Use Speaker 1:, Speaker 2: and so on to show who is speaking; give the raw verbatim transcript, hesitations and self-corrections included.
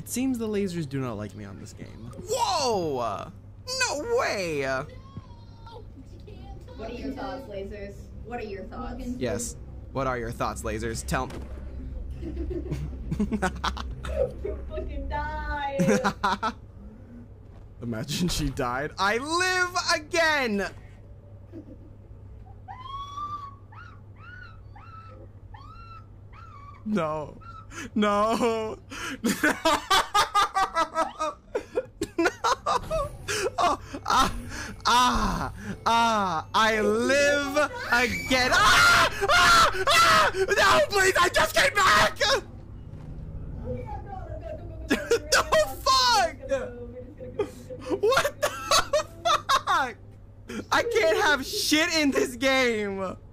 Speaker 1: It seems the lasers do not like me on this game.
Speaker 2: Whoa! No way!
Speaker 3: What are your thoughts, lasers? What are your thoughts?
Speaker 2: Yes. What are your thoughts, lasers? Tell me.
Speaker 3: Fucking die.
Speaker 1: Imagine she died.
Speaker 2: I live again!
Speaker 1: No. No.
Speaker 2: No! No! Oh, ah, ah, ah, I live again. Ah! Ah! Ah! No, please, I just came back! The fuck? What the fuck? I can't have shit in this game.